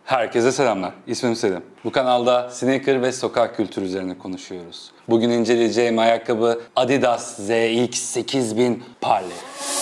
Herkese selamlar. İsmim Selim. Bu kanalda sneaker ve sokak kültürü üzerine konuşuyoruz. Bugün inceleyeceğim ayakkabı Adidas ZX8000 Parley.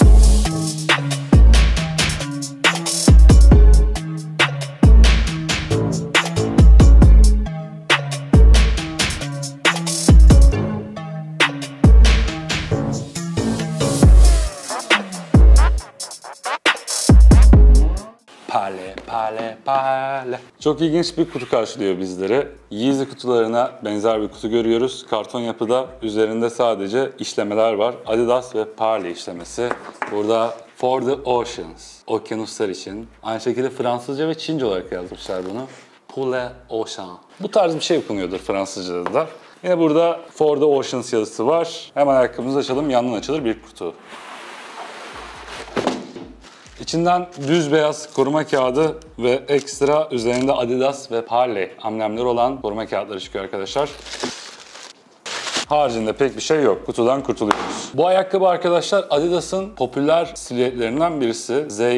Parley. Çok ilginç bir kutu karşılıyor bizleri. Yeezy kutularına benzer bir kutu görüyoruz. Karton yapıda, üzerinde sadece işlemeler var. Adidas ve Parley işlemesi. Burada For the Oceans, okyanuslar için. Aynı şekilde Fransızca ve Çince olarak yazmışlar bunu. Pour les Oceans. Bu tarz bir şey okunuyordur Fransızca'da da. Yine burada For the Oceans yazısı var. Hemen ayakkabımızı açalım, yandan açılır bir kutu. İçinden düz beyaz koruma kağıdı ve ekstra üzerinde Adidas ve Parley amblemleri olan koruma kağıtları çıkıyor arkadaşlar. Haricinde pek bir şey yok. Kutudan kurtuluyoruz. Bu ayakkabı arkadaşlar Adidas'ın popüler silüetlerinden birisi.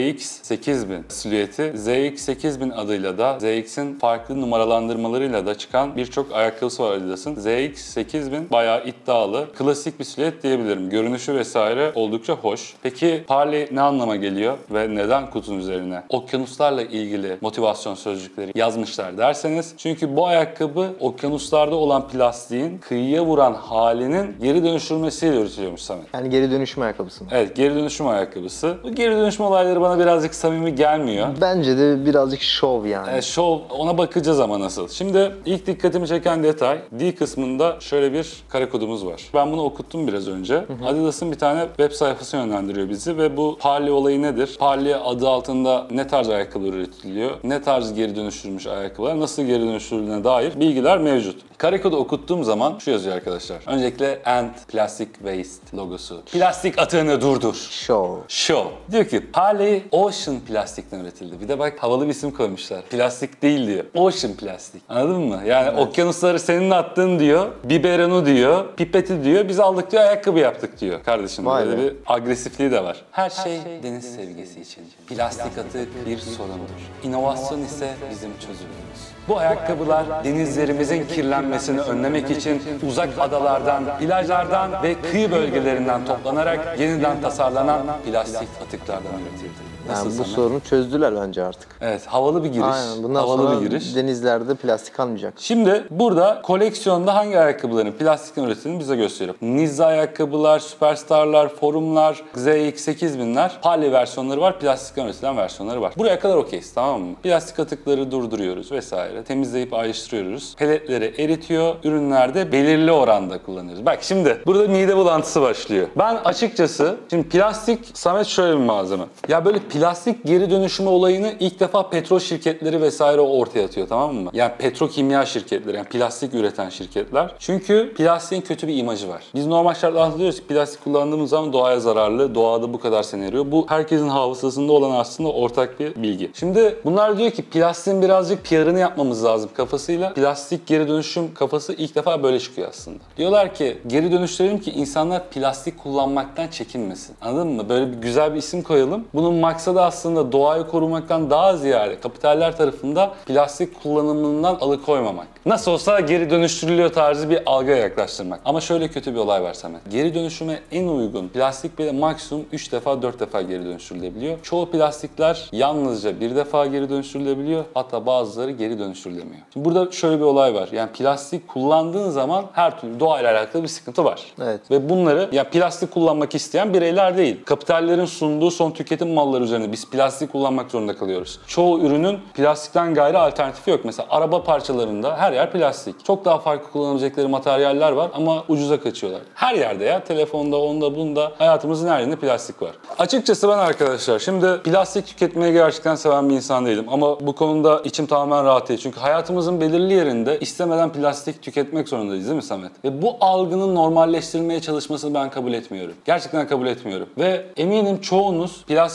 ZX8000 silüeti. ZX8000 adıyla da ZX'in farklı numaralandırmalarıyla da çıkan birçok ayakkabısı var Adidas'ın. ZX8000 bayağı iddialı. Klasik bir silüet diyebilirim. Görünüşü vesaire oldukça hoş. Peki Parley ne anlama geliyor ve neden kutunun üzerine okyanuslarla ilgili motivasyon sözcükleri yazmışlar derseniz. Çünkü bu ayakkabı okyanuslarda olan plastiğin kıyıya vuran halinin geri dönüştürmesiyle üretiliyormuş Samet. Yani geri dönüşüm ayakkabısı mı? Evet, geri dönüşüm ayakkabısı. Bu geri dönüşüm olayları bana birazcık samimi gelmiyor. Bence de birazcık şov yani. Şov, ona bakacağız ama nasıl. Şimdi ilk dikkatimi çeken detay, D kısmında şöyle bir kare kodumuz var. Ben bunu okuttum biraz önce. Adidas'ın bir tane web sayfası yönlendiriyor bizi ve bu Parley olayı nedir? Parley adı altında ne tarz ayakkabılar üretiliyor? Ne tarz geri dönüştürülmüş ayakkabılar? Nasıl geri dönüştürüldüğüne dair bilgiler mevcut. Kare kodu okuttuğum zaman şu yazıyor arkadaşlar. Öncelikle End Plastic Waste logosu. Plastik atığını durdur. Show. Diyor ki Parley Ocean plastikten üretildi. Bir de bak havalı bir isim koymuşlar. Plastik değil diyor. Ocean plastik. Anladın mı? Yani evet. Okyanusları senin attın diyor. Biberonu diyor. Pipeti diyor. Biz aldık diyor. Ayakkabı yaptık diyor. Kardeşim böyle bir agresifliği de var. Her şey deniz sevgisi için. Plastik atık bir sorundur. İnovasyon ise bizim çözümümüz. Bu ayakkabılar denizlerimizin kirlenmesini önlemek için uzak adalardan, plajlardan ve kıyı bölgelerinden toplanarak yeniden tasarlanan plastik atıklardan üretildi. Yani bu sorunu çözdüler bence artık. Evet, havalı bir giriş. Aynen, bundan sonra denizlerde plastik kalmayacak. Şimdi burada koleksiyonda hangi ayakkabıların plastikten üretildiğini bize gösteriyor. Nizza ayakkabılar, Superstar'lar, Forum'lar, ZX8000'ler, Parley versiyonları var, plastikten üretilen versiyonları var. Buraya kadar okeyiz, tamam mı? Plastik atıkları durduruyoruz vesaire. Temizleyip ayrıştırıyoruz. Peletleri eritiyor, ürünlerde belirli oranda kullanıyoruz. Bak şimdi burada mide bulantısı başlıyor. Ben açıkçası, şimdi plastik, Samet şöyle bir malzeme. Ya böyle plastik geri dönüşümü olayını ilk defa petrol şirketleri vesaire ortaya atıyor, tamam mı? Yani petrokimya şirketleri, yani plastik üreten şirketler. Çünkü plastiğin kötü bir imajı var. Biz normal şartlarda diyoruz ki plastik kullandığımız zaman doğaya zararlı, doğada bu kadar sene eriyor. Bu herkesin hafızasında olan aslında ortak bir bilgi. Şimdi bunlar diyor ki plastiğin birazcık PR'ını yapmamız lazım kafasıyla. Plastik geri dönüşüm kafası ilk defa böyle çıkıyor aslında. Diyorlar ki geri dönüştürelim ki insanlar plastik kullanmaktan çekinmesin. Anladın mı? Böyle bir güzel bir isim koyalım. Bunun maksadı aslında doğayı korumaktan daha ziyade kapitaller tarafında plastik kullanımından alıkoymamak. Nasıl olsa geri dönüştürülüyor tarzı bir algıya yaklaştırmak. Ama şöyle kötü bir olay var Samet. Geri dönüşüme en uygun plastik bile maksimum 3 defa 4 defa geri dönüştürülebiliyor. Çoğu plastikler yalnızca bir defa geri dönüştürülebiliyor. Hatta bazıları geri dönüştürülemiyor. Şimdi burada şöyle bir olay var. Yani plastik kullandığın zaman her türlü doğayla alakalı bir sıkıntı var. Evet. Ve bunları yani plastik kullanmak isteyen bireyler değil. Kapitallerin sunduğu son tüketim malları üzerine biz plastik kullanmak zorunda kalıyoruz. Çoğu ürünün plastikten gayrı alternatifi yok. Mesela araba parçalarında her yer plastik. Çok daha farklı kullanabilecekleri materyaller var ama ucuza kaçıyorlar. Her yerde ya. Telefonda, onda, bunda. Hayatımızın her yerinde plastik var. Açıkçası ben arkadaşlar şimdi plastik tüketmeyi gerçekten seven bir insan değilim. Ama bu konuda içim tamamen rahat değil. Çünkü hayatımızın belirli yerinde istemeden plastik tüketmek zorundayız değil mi Samet? Ve bu algının normalleştirilmeye çalışmasını ben kabul etmiyorum. Gerçekten kabul etmiyorum. Ve eminim çoğunuz plastik sevmeyen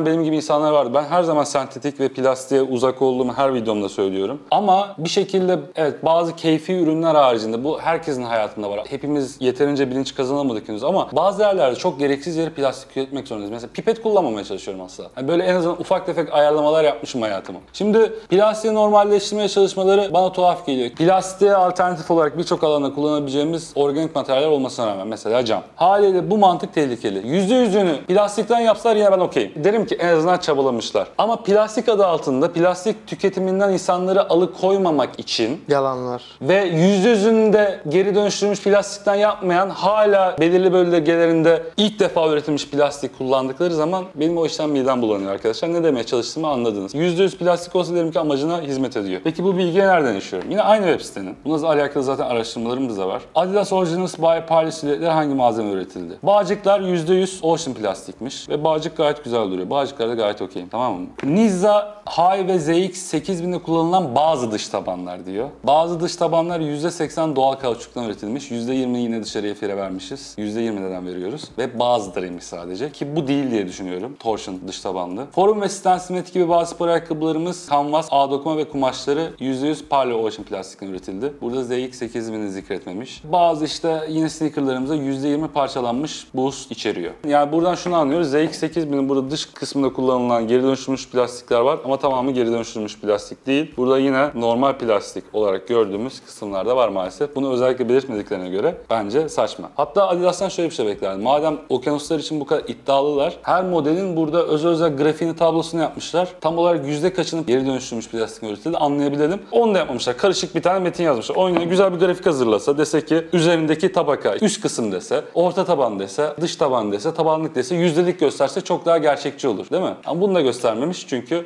düşünen benim gibi insanlar vardı. Ben her zaman sentetik ve plastiğe uzak olduğumu her videomda söylüyorum. Ama bir şekilde evet bazı keyfi ürünler haricinde bu herkesin hayatında var. Hepimiz yeterince bilinç kazanamadık henüz ama bazı yerlerde çok gereksiz yere plastik tüketmek zorundayız. Mesela pipet kullanmamaya çalışıyorum aslında. Yani böyle en azından ufak tefek ayarlamalar yapmışım hayatıma. Şimdi plastiği normalleştirmeye çalışmaları bana tuhaf geliyor. Plastiğe alternatif olarak birçok alanda kullanabileceğimiz organik materyaller olmasına rağmen mesela cam. Haliyle bu mantık tehlikeli. %100'ünü plastikten yapsalar yine ben okeyim. Derim ki en azından çabalamışlar. Ama plastik adı altında plastik tüketiminden insanları alıkoymamak için Yalanlar. ve %100'ünü de geri dönüştürülmüş plastikten yapmayan hala belirli bölgelerinde ilk defa üretilmiş plastik kullandıkları zaman benim o işten midem bulanıyor arkadaşlar. Ne demeye çalıştığımı anladınız. %100 plastik olsa derim ki amacına hizmet ediyor. Peki bu bilgiye nereden yaşıyorum? Yine aynı web sitenin. Bununla alakalı zaten araştırmalarımız da var. Adidas Originals by Parley silüetleri hangi malzeme üretildi? Bağcıklar %100 Ocean plastikmiş ve bağcık gayet güzel duruyor. Bağcıklar da gayet okeyim, tamam mı? Nizza High ve ZX 8000'de kullanılan bazı dış tabanlar diyor. Bazı dış tabanlar %80 doğal kauçuktan üretilmiş. %20 yine dışarıya fire vermişiz. %20 neden veriyoruz? Ve bazılarıymış sadece. Ki bu değil diye düşünüyorum. Torsion dış tabanlı. Forum ve Stansimet gibi bazı spor ayakkabılarımız kanvas, ağ dokuma ve kumaşları %100 Parley Ocean plastikten üretildi. Burada ZX 8000'i zikretmemiş. Bazı işte yine sneakerlarımıza %20 parçalanmış boost içeriyor. Yani buradan şunu anlıyoruz. ZX 8000'in burada dış kısmında kullanılan geri dönüştürülmüş plastikler var ama tamamı geri dönüştürülmüş plastik değil. Burada yine normal plastik olarak gördüğümüz kısımlarda var maalesef. Bunu özellikle belirtmediklerine göre bence saçma. Hatta Adidas'tan şöyle bir şey beklerdim. Madem okyanuslar için bu kadar iddialılar, her modelin burada özel grafiğini tablosunu yapmışlar. Tam olarak yüzde kaçını geri dönüştürülmüş plastik üretildi anlayabilelim. Onu da yapmamışlar. Karışık bir tane metin yazmışlar. O yine güzel bir grafik hazırlasa, dese ki üzerindeki tabaka, üst kısım dese, orta taban dese, dış taban dese, tabanlık dese, yüzdelik gösterse çok daha gerçekçi olur değil mi? Ama bunu da göstermemiş çünkü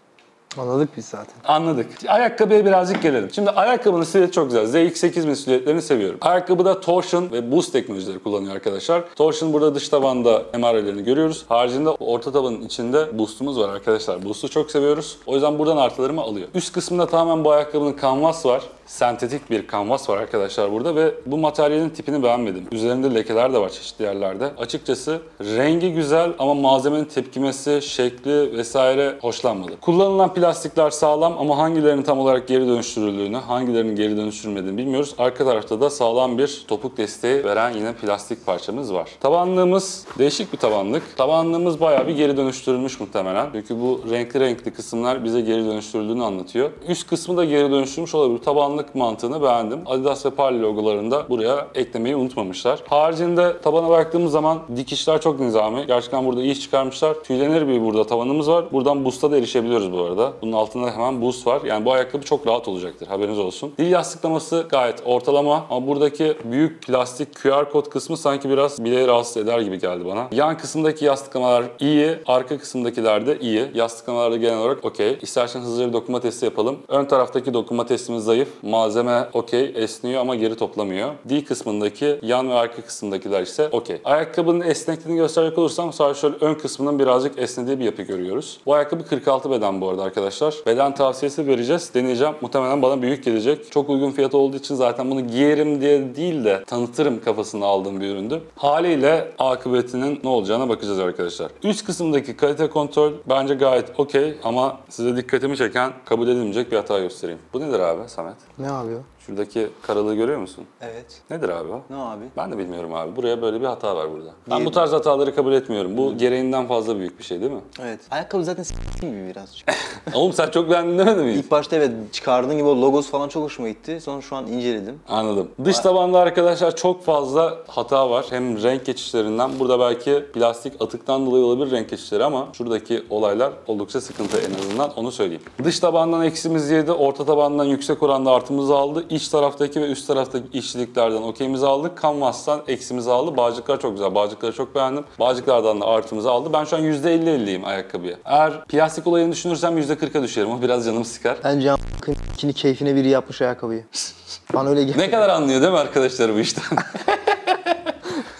Anladık biz zaten. anladık. Ayakkabıya birazcık gelelim. Şimdi ayakkabının silüeti çok güzel. ZX8000 silüetlerini seviyorum. Ayakkabıda torsion ve boost teknolojileri kullanıyor arkadaşlar. Torsion burada dış tabanda emareleri görüyoruz. Haricinde orta tabanın içinde boost'umuz var arkadaşlar. Boost'u çok seviyoruz. O yüzden buradan artılarımı alıyor. Üst kısmında tamamen bu ayakkabının kanvas var. Sentetik bir kanvas var arkadaşlar burada ve bu materyalin tipini beğenmedim. Üzerinde lekeler de var çeşitli yerlerde. Açıkçası rengi güzel ama malzemenin tepkimesi, şekli vesaire hoşlanmadı. Kullanılan plastikler sağlam ama hangilerinin tam olarak geri dönüştürüldüğünü, hangilerinin geri dönüştürülmediğini bilmiyoruz. Arka tarafta da sağlam bir topuk desteği veren yine plastik parçamız var. Tabanlığımız değişik bir tabanlık. Tabanlığımız bayağı bir geri dönüştürülmüş muhtemelen. Çünkü bu renkli kısımlar bize geri dönüştürüldüğünü anlatıyor. Üst kısmı da geri dönüştürmüş olabilir. Tabanlık mantığını beğendim. Adidas ve Parley logolarını da buraya eklemeyi unutmamışlar. Haricinde tabana baktığımız zaman dikişler çok nizami. Gerçekten burada iyi iş çıkarmışlar. Tüylenir bir burada tavanımız var. Buradan boost'a da erişebiliyoruz bu arada. Bunun altında hemen boost var. Yani bu ayakkabı çok rahat olacaktır. Haberiniz olsun. Dil yastıklaması gayet ortalama ama buradaki büyük plastik QR kod kısmı sanki biraz bileği rahatsız eder gibi geldi bana. Yan kısımdaki yastıklamalar iyi. Arka kısımdakiler de iyi. Yastıklamalarda genel olarak okey. İstersen hızlıca bir dokuma testi yapalım. Ön taraftaki dokuma testimiz zayıf. Malzeme okey, esniyor ama geri toplamıyor. D kısmındaki yan ve arka kısımdakiler ise okey. Ayakkabının esnekliğini gösterecek olursam sadece şöyle ön kısmının birazcık esnediği bir yapı görüyoruz. Bu ayakkabı 46 beden bu arada arkadaşlar. Beden tavsiyesi vereceğiz. Deneyeceğim. Muhtemelen bana büyük gelecek. Çok uygun fiyat olduğu için zaten bunu giyerim diye değil de tanıtırım kafasında aldığım bir üründü. Haliyle akıbetinin ne olacağına bakacağız arkadaşlar. Üst kısımdaki kalite kontrol bence gayet okey ama size dikkatimi çeken, kabul edilmeyecek bir hata göstereyim. Bu nedir abi Samet? Ne abi o? Şuradaki karalığı görüyor musun? Evet. Nedir abi o? Ne abi? Ben de bilmiyorum abi. Buraya böyle bir hata var burada. Ben bu tarz hataları kabul etmiyorum. Bu gereğinden fazla büyük bir şey değil mi? Evet. Ayakkabı zaten gibi birazcık. Oğlum sen çok beğendin demedin mi? İlk başta evet çıkardığın gibi o logosu falan çok hoşuma gitti. Sonra şu an inceledim. Anladım. Dış tabanda arkadaşlar çok fazla hata var. Hem renk geçişlerinden. Burada belki plastik atıktan dolayı olabilir renk geçişleri ama şuradaki olaylar oldukça sıkıntı en azından onu söyleyeyim. Dış tabandan eksimiz 7, orta tabandan yüksek oranda artımızı aldı. İç taraftaki ve üst taraftaki işçiliklerden okeyimizi aldık. Kanvastan eksimizi aldı. Bağcıklar çok güzel. Bağcıkları çok beğendim. Bağcıklardan da artımızı aldı. Ben şu an %50-50'yim ayakkabıya. Eğer plastik olayını düşünürsem %40'a düşerim. O biraz canımı sıkar. Bence a**ın keyfine biri yapmış ayakkabıyı. Bana öyle geliyor. Ne kadar anlıyor değil mi arkadaşlar bu işten?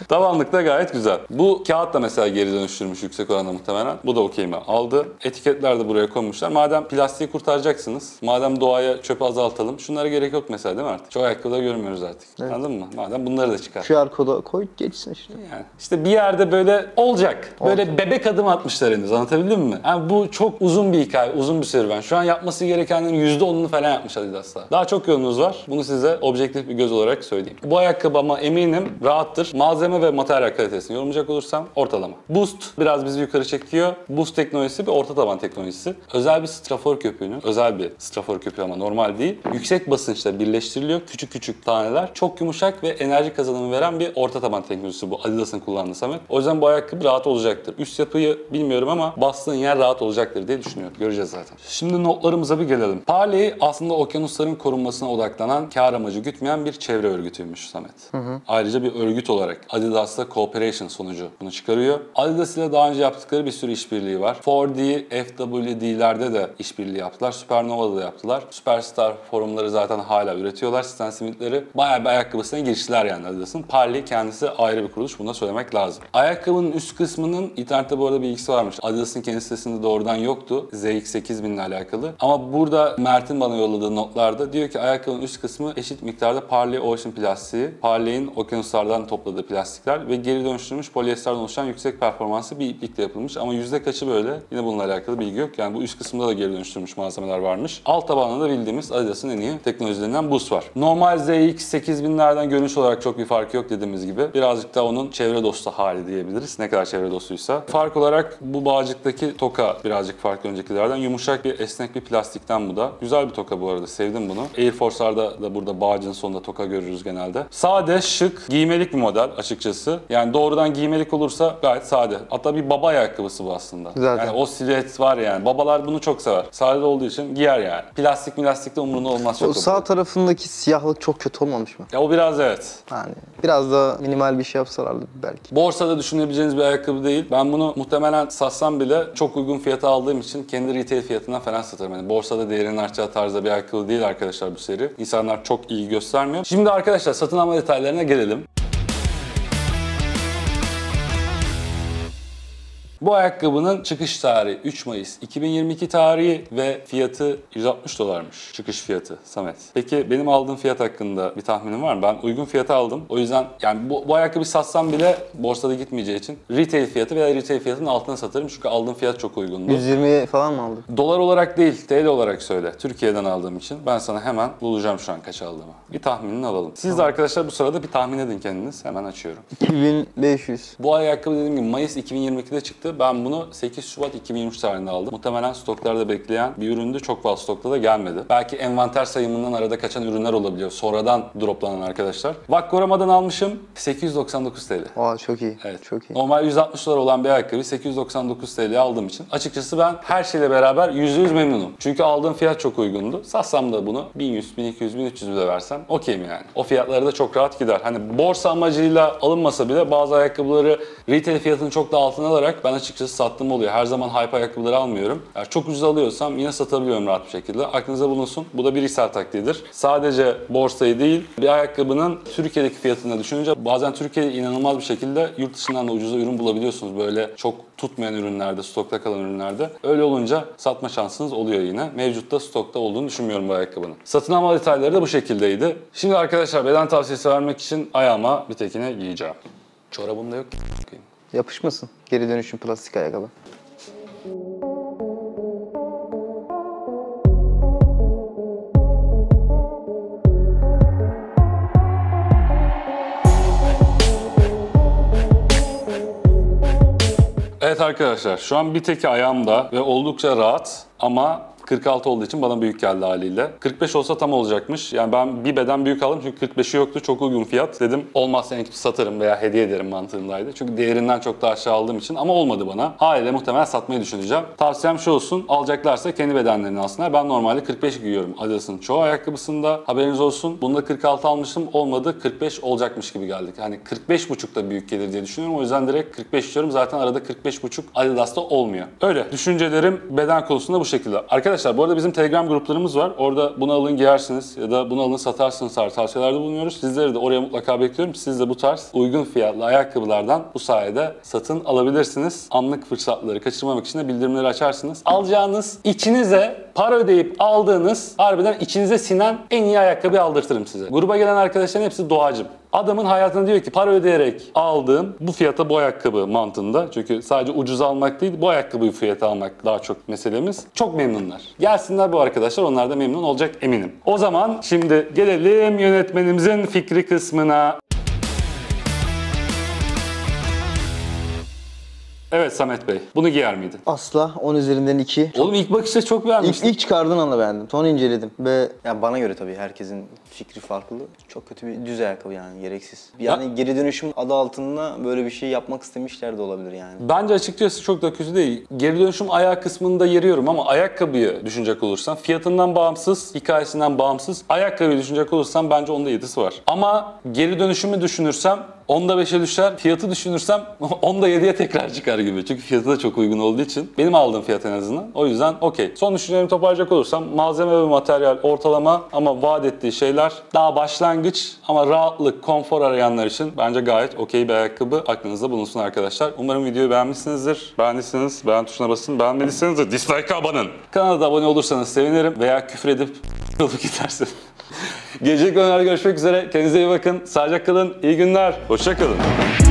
Tabanlık da gayet güzel. Bu kağıt da mesela geri dönüştürmüş yüksek oranda muhtemelen. Bu da okeyimi aldı. Etiketler de buraya konmuşlar. Madem plastiği kurtaracaksınız, madem doğaya çöpü azaltalım, şunlara gerek yok mesela değil mi artık? Çok ayakkabıda görmüyoruz artık. Evet. Anladın mı? Madem bunları da çıkar. QR kodu koy geçsin işte. Yani işte bir yerde böyle olacak. Böyle bebek adım atmışlar henüz. Anlatabildim mi? Yani bu çok uzun bir hikaye, uzun bir serüven. Şu an yapması gerekenlerin %10'unu falan yapmış Adidas'ta. Daha çok yolunuz var. Bunu size objektif bir göz olarak söyleyeyim. Bu ayakkabı ama eminim rahattır. Malzeme ve materyal kalitesini yorumlayacak olursam ortalama. Boost biraz bizi yukarı çekiyor. Boost teknolojisi bir orta taban teknolojisi. Özel bir strafor köpüğünün, özel bir strafor köpüğü ama normal değil. Yüksek basınçla birleştiriliyor. Küçük küçük taneler. Çok yumuşak ve enerji kazanımı veren bir orta taban teknolojisi bu. Adidas'ın kullandığı Samet. O yüzden bu ayakkabı rahat olacaktır. Üst yapıyı bilmiyorum ama bastığın yer rahat olacaktır diye düşünüyorum. Göreceğiz zaten. Şimdi notlarımıza bir gelelim. Parley aslında okyanusların korunmasına odaklanan, kar amacı gütmeyen bir çevre örgütüymüş Samet. Ayrıca bir örgüt olarak Adidas'la cooperation sonucu bunu çıkarıyor. Adidas ile daha önce yaptıkları bir sürü işbirliği var. 4D, FWD'lerde de işbirliği yaptılar. Supernova'da da yaptılar. Superstar forumları zaten hala üretiyorlar. Stan Smith'leri bayağı bir ayakkabısına giriştiler yani Adidas'ın. Parley kendisi ayrı bir kuruluş. Bunu da söylemek lazım. Ayakkabının üst kısmının internette bu arada bilgisi varmış. Adidas'ın kendi sitesinde doğrudan yoktu. ZX8000 ile alakalı. Ama burada Mert'in bana yolladığı notlarda diyor ki ayakkabının üst kısmı eşit miktarda Parley Ocean plastiği. Parley'in okyanuslardan topladığı plastikler ve geri dönüştürülmüş polyesterden oluşan yüksek performanslı bir iplikle yapılmış. Ama yüzde kaçı böyle? Yine bununla alakalı bilgi yok. Yani bu üst kısımda da geri dönüştürülmüş malzemeler varmış. Alt tabanında da bildiğimiz Adidas'ın en iyi teknolojilerinden Boost var. Normal ZX8000'lerden görünüş olarak çok bir farkı yok dediğimiz gibi. Birazcık da onun çevre dostu hali diyebiliriz. Ne kadar çevre dostuysa. Fark olarak bu bağcıktaki toka birazcık farklı öncekilerden. Yumuşak bir esnek bir plastikten bu da. Güzel bir toka bu arada. Sevdim bunu. Air Force'larda da burada bağcın sonunda toka görürüz genelde. Sade, şık, giymelik bir model açıkçası. Yani doğrudan giymelik olursa gayet sade. Hatta bir baba ayakkabısı bu aslında. Zaten. Yani o silüet var yani. Babalar bunu çok sever. Sade olduğu için giyer yani. Plastik de umurunda olmaz çok. O sağ tarafındaki siyahlık çok kötü olmamış mı? Ya o biraz evet. Yani biraz da minimal bir şey yapsalardı belki. Borsada düşünebileceğiniz bir ayakkabı değil. Ben bunu muhtemelen satsam bile çok uygun fiyata aldığım için kendi retail fiyatından falan satarım. Yani borsada değerinin artacağı tarzda bir ayakkabı değil arkadaşlar bu seri. İnsanlar çok iyi göstermiyor. Şimdi arkadaşlar satın alma detaylarına gelelim. Bu ayakkabının çıkış tarihi 3 Mayıs 2022 tarihi ve fiyatı $160'mış. Çıkış fiyatı Samet. Peki benim aldığım fiyat hakkında bir tahminin var mı? Ben uygun fiyata aldım. O yüzden yani bu ayakkabı satsam bile borsada gitmeyeceği için retail fiyatı veya retail fiyatının altına satarım. Çünkü aldığım fiyat çok uygundu. 120 falan mı aldın? Dolar olarak değil, TL olarak söyle. Türkiye'den aldığım için ben sana hemen bulacağım şu an kaç aldığımı. Bir tahminini alalım. Siz de arkadaşlar bu sırada bir tahmin edin kendiniz. Hemen açıyorum. 2500. Bu ayakkabı dediğim gibi Mayıs 2022'de çıktı. Ben bunu 8 Şubat 2023 tarihinde aldım. Muhtemelen stoklarda bekleyen bir üründü. Çok fazla stokta da gelmedi. Belki envanter sayımından arada kaçan ürünler olabiliyor. Sonradan droplanan arkadaşlar. Vakkorama'dan almışım. 899 TL. Aa çok iyi. Evet. Çok iyi. Normal 160 dolar olan bir ayakkabı 899 TL aldığım için açıkçası ben her şeyle beraber %100 memnunum. Çünkü aldığım fiyat çok uygundu. Satsam da bunu 1100, 1200, 1300 bile versem okey mi yani? O fiyatlara da çok rahat gider. Hani borsa amacıyla alınmasa bile bazı ayakkabıları retail fiyatının çok da altına alarak ben açıkçası sattığım oluyor. Her zaman hype ayakkabıları almıyorum. Eğer çok ucuz alıyorsam yine satabiliyorum rahat bir şekilde. Aklınıza bulunsun. Bu da bir resell taktiğidir. Sadece borsayı değil, bir ayakkabının Türkiye'deki fiyatını düşününce bazen Türkiye'de inanılmaz bir şekilde yurt dışından da ucuza ürün bulabiliyorsunuz. Böyle çok tutmayan ürünlerde, stokta kalan ürünlerde. Öyle olunca satma şansınız oluyor yine. Mevcutta stokta olduğunu düşünmüyorum bu ayakkabının. Satın alma detayları da bu şekildeydi. Şimdi arkadaşlar beden tavsiyesi vermek için ayağıma bir tekine giyeceğim. Çorabım da yok. Yapışmasın. Geri dönüşüm plastik ayakkabı. Evet arkadaşlar şu an bir teki ayağımda ve oldukça rahat ama 46 olduğu için bana büyük geldi haliyle. 45 olsa tam olacakmış. Yani ben bir beden büyük aldım çünkü 45'i yoktu. Çok uygun fiyat. Dedim olmazsa en kötü satarım veya hediye ederim mantığındaydı. Çünkü değerinden çok daha aşağı aldığım için ama olmadı bana. Haliyle muhtemelen satmayı düşüneceğim. Tavsiyem şu olsun. Alacaklarsa kendi bedenlerini alsınlar. Ben normalde 45 giyiyorum Adidas'ın çoğu ayakkabısında. Haberiniz olsun. Bunda 46 almıştım. Olmadı. 45 olacakmış gibi geldik. Yani 45,5 da büyük gelir diye düşünüyorum. O yüzden direkt 45 diyorum. Zaten arada 45,5 Adidas'ta olmuyor. Öyle. Düşüncelerim beden konusunda bu şekilde. Arkadaşlar Arkadaşlar bu arada bizim Telegram gruplarımız var. Orada bunu alın giyersiniz ya da bunu alın satarsınız tarzı tavsiyelerde bulunuyoruz. Sizleri de oraya mutlaka bekliyorum. Siz de bu tarz uygun fiyatlı ayakkabılardan bu sayede satın alabilirsiniz. Anlık fırsatları kaçırmamak için de bildirimleri açarsınız. Alacağınız, içinize para ödeyip aldığınız, harbiden içinize sinen en iyi ayakkabıyı aldırtırım size. Gruba gelen arkadaşların hepsi doğacım. Adamın hayatında diyor ki para ödeyerek aldığım bu fiyata bu ayakkabı mantığında. Çünkü sadece ucuz almak değil, bu ayakkabıyı fiyata almak daha çok meselemiz. Çok memnunlar. Gelsinler bu arkadaşlar, onlar da memnun olacak eminim. O zaman şimdi gelelim yönetmenimizin fikri kısmına. Evet Samet Bey, bunu giyer miydin? Asla 10 üzerinden 2. Oğlum ilk bakışta çok beğenmiştim. İlk çıkardığın anda beğendim. Sonra inceledim ve yani bana göre tabii herkesin fikri farklı. Çok kötü bir düz ayakkabı yani, gereksiz. Yani geri dönüşüm adı altında böyle bir şey yapmak istemişler de olabilir yani. Bence açıkçası çok da kötü değil. Geri dönüşüm ayağı kısmında yeriyorum ama ayakkabıyı düşünecek olursan, fiyatından bağımsız, hikayesinden bağımsız, ayakkabıyı düşünecek olursam bence onda 7'si var. Ama geri dönüşümü düşünürsem onda 5'e düşer, fiyatı düşünürsem onda 7'ye tekrar çıkar gibi. Çünkü fiyatı da çok uygun olduğu için. Benim aldığım fiyat en azından. O yüzden okey. Son düşüncelerimi toparlayacak olursam malzeme ve materyal ortalama ama vaat ettiği şeyler daha başlangıç ama rahatlık, konfor arayanlar için bence gayet okey bir ayakkabı. Aklınızda bulunsun arkadaşlar. Umarım videoyu beğenmişsinizdir. Beğendiyseniz beğen tuşuna basın. Beğenmediyseniz de dislike'a abanın. Kanala da abone olursanız sevinirim veya küfredip olup gidersiniz. Gelecek bölümlerde görüşmek üzere. Kendinize iyi bakın. Sağlıcakla kalın. İyi günler. Hoşça kalın.